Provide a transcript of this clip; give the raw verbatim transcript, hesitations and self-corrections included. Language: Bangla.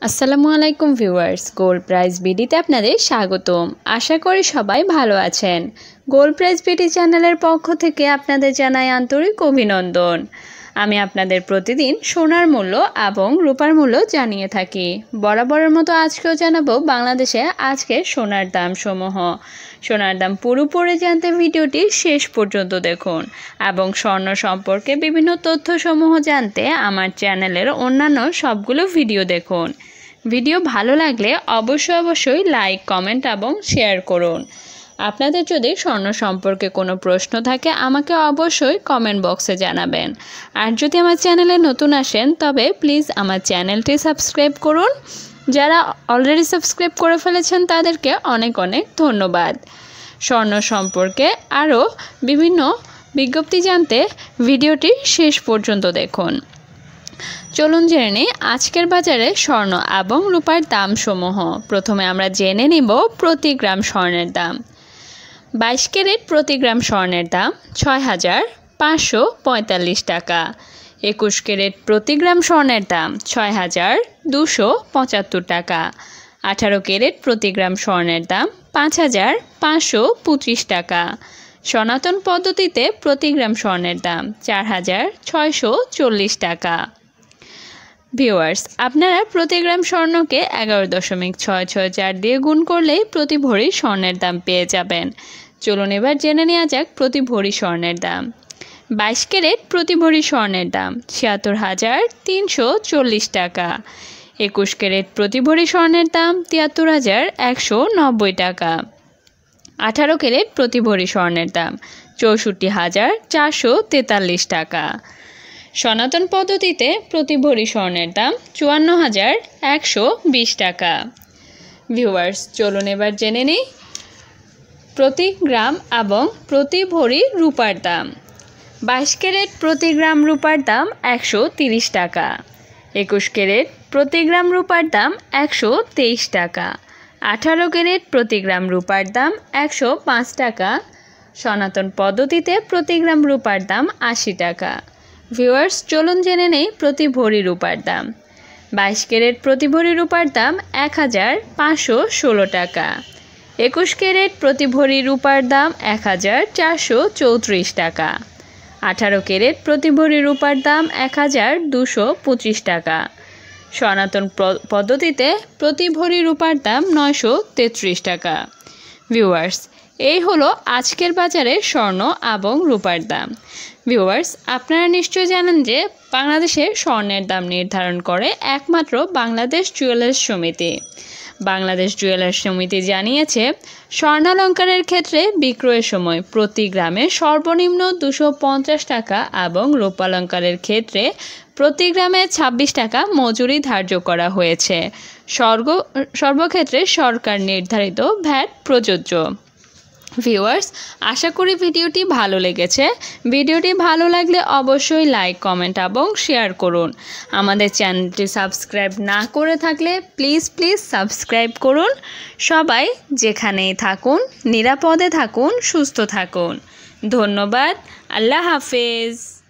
আসসালামু আলাইকুম ভিউয়ার্স, গোল্ড প্রাইস বিডিতে আপনাদের স্বাগতম। আশা করি সবাই ভালো আছেন। গোল্ড প্রাইস বিডি চ্যানেলের পক্ষ থেকে আপনাদের জানাই আন্তরিক অভিনন্দন। আমি আপনাদের প্রতিদিন সোনার মূল্য এবং রূপার মূল্য জানিয়ে থাকি। বরাবরের মতো আজকেও জানাবো বাংলাদেশে আজকে সোনার দাম সমূহ। সোনার দাম পুরোপুরি জানতে ভিডিওটি শেষ পর্যন্ত দেখুন এবং স্বর্ণ সম্পর্কে বিভিন্ন তথ্যসমূহ জানতে আমার চ্যানেলের অন্যান্য সবগুলো ভিডিও দেখুন। ভিডিও ভালো লাগলে অবশ্যই অবশ্যই লাইক, কমেন্ট এবং শেয়ার করুন। আপনাদের যদি স্বর্ণ সম্পর্কে কোনো প্রশ্ন থাকে আমাকে অবশ্যই কমেন্ট বক্সে জানাবেন। আর যদি আমার চ্যানেলে নতুন আসেন তবে প্লিজ আমার চ্যানেলটি সাবস্ক্রাইব করুন। যারা অলরেডি সাবস্ক্রাইব করে ফেলেছেন তাদেরকে অনেক অনেক ধন্যবাদ। স্বর্ণ সম্পর্কে আরও বিভিন্ন বিজ্ঞপ্তি জানতে ভিডিওটি শেষ পর্যন্ত দেখুন। চলুন জেনে নিই আজকের বাজারে স্বর্ণ এবং রূপার দাম সমূহ। প্রথমে আমরা জেনে নিব প্রতি গ্রাম স্বর্ণের দাম। বাইশ ক্যারেট প্রতি গ্রাম স্বর্ণের দাম ছয় হাজার পাঁচশো পঁয়তাল্লিশ টাকা। একুশ ক্যারেট প্রতি গ্রাম স্বর্ণের দাম ছয় হাজার দুশো পঁচাত্তর টাকা। আঠারো ক্যারেট প্রতি গ্রাম স্বর্ণের দাম পাঁচ হাজার পাঁচশো পঁচিশ টাকা। সনাতন পদ্ধতিতে প্রতি গ্রাম স্বর্ণের দাম চার হাজার ছয়শো চল্লিশ টাকা। ভিউয়ার্স, আপনারা প্রতি গ্রাম স্বর্ণকে এগারো দশমিক ছয় ছয় চার দিয়ে গুণ করলেই প্রতি ভরি স্বর্ণের দাম পেয়ে যাবেন। চলুন এবার জেনে নেওয়া যাক প্রতি ভরি স্বর্ণের দাম। বাইশ ক্যারেট প্রতি ভরি স্বর্ণের দাম ছিয়াত্তর হাজার তিনশো চল্লিশ টাকা। একুশ ক্যারেট প্রতি ভরি স্বর্ণের দাম তিয়াত্তর হাজার একশো নব্বই টাকা। আঠারো ক্যারেট প্রতি ভরি স্বর্ণের দাম চৌষট্টি হাজার চারশো তেতাল্লিশ টাকা। সনাতন পদ্ধতিতে প্রতি ভরি স্বর্ণের দাম চুয়ান্ন হাজার একশো বিশ টাকা। ভিউয়ার্স, চলুন এবার জেনে নিই প্রতি গ্রাম এবং প্রতি ভরি রূপার দাম। বাইশ ক্যারেট প্রতি গ্রাম রূপার দাম একশো তিরিশ টাকা। একুশ ক্যারেট প্রতি গ্রাম রূপার দাম একশো তেইশ টাকা। আঠারো ক্যারেট প্রতি গ্রাম রূপার দাম একশো পাঁচ টাকা। সনাতন পদ্ধতিতে প্রতি গ্রাম রূপার দাম আশি টাকা। ভিউয়ার্স, চলুন জেনে নেই প্রতি ভরি রূপার দাম। বাইশ ক্যারেট প্রতি ভরি রূপার দাম এক হাজার পাঁচশো ষোলো টাকা। একুশ ক্যারেট প্রতি ভরি রূপার দাম এক হাজার চারশো চৌত্রিশ টাকা। আঠারো ক্যারেট প্রতি ভরি রূপার দাম এক হাজার দুশো পঁচিশ টাকা। সনাতন পদ্ধতিতে প্রতি ভরি রূপার দাম নয়শো তেত্রিশ টাকা। ভিউয়ার্স, এই হলো আজকের বাজারে স্বর্ণ এবং রূপার দাম। ভিউয়ার্স, আপনারা নিশ্চয়ই জানেন যে বাংলাদেশে স্বর্ণের দাম নির্ধারণ করে একমাত্র বাংলাদেশ জুয়েলার্স সমিতি। বাংলাদেশ জুয়েলার্স সমিতি জানিয়েছে স্বর্ণালঙ্কারের ক্ষেত্রে বিক্রয়ের সময় প্রতি গ্রামে সর্বনিম্ন দুশো পঞ্চাশ টাকা এবং রূপালঙ্কারের ক্ষেত্রে প্রতি গ্রামে ছাব্বিশ টাকা মজুরি ধার্য করা হয়েছে। সর্ব সর্বক্ষেত্রে সরকার নির্ধারিত ভ্যাট প্রযোজ্য। ভিউয়ার্স, আশা করি ভিডিওটি ভালো লেগেছে। ভিডিওটি ভালো লাগলে অবশ্যই লাইক, কমেন্ট এবং শেয়ার করুন। আমাদের চ্যানেলটি সাবস্ক্রাইব না করে থাকলে প্লিজ প্লিজ সাবস্ক্রাইব করুন। সবাই যেখানেই থাকুন নিরাপদে থাকুন, সুস্থ থাকুন। ধন্যবাদ। আল্লাহ হাফেজ।